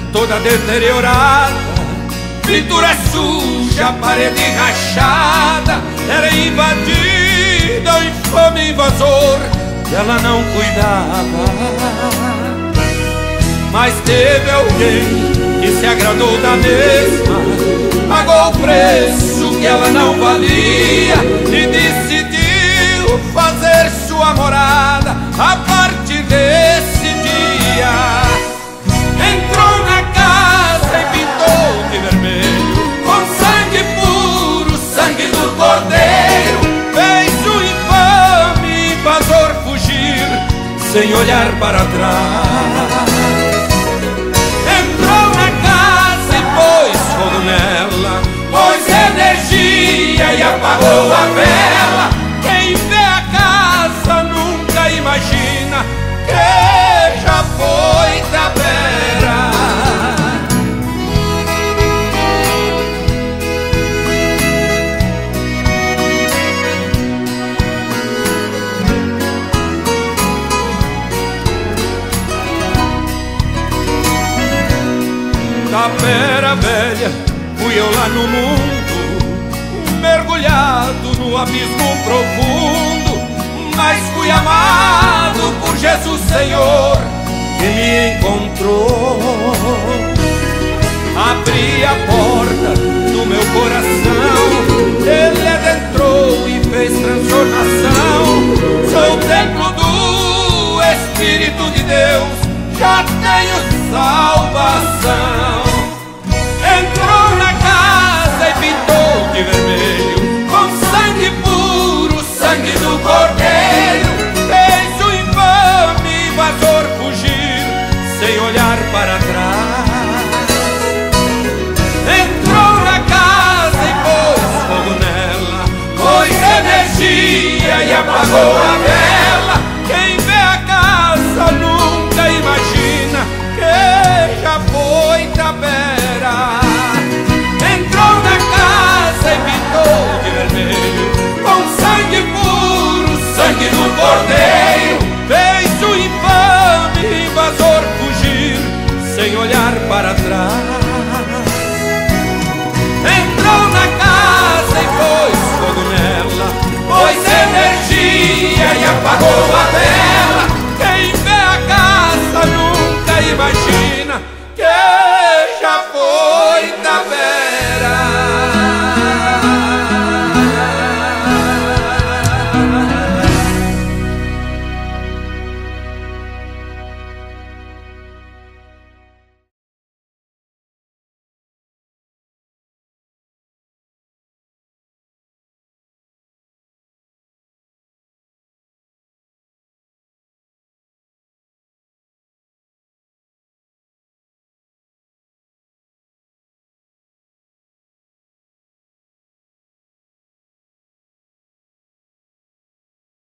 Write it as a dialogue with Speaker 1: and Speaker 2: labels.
Speaker 1: toda deteriorada, pintura suja, parede rachada. Era invadida, o infame invasor, ela não cuidava. Mas teve alguém que se agradou da mesma, pagou o preço que ela não valia e decidiu fazer sua morada a partir desse dia. Entrou na casa e pintou de vermelho, com sangue puro, sangue do cordeiro. Fez o infame invasor fugir sem olhar para trás. Entrou na casa e pôs fogo nela, pôs energia e apagou a vela. Quem vê a casa nunca imagina que já foi tapera. Tapera velha, fui eu lá no mundo, mergulhado no abismo profundo, mas fui amado por Jesus Senhor, que me encontrou. Abri a porta do meu coração, Ele adentrou e fez transformação. Sou o templo do Espírito de Deus, já tenho salvação. Entrou na casa e pintou de vermelho, com sangue puro, sangue do cordeiro. Fez o infame invasor fugir sem olhar para trás. Entrou na casa e pôs fogo nela, pôs energia e apagou a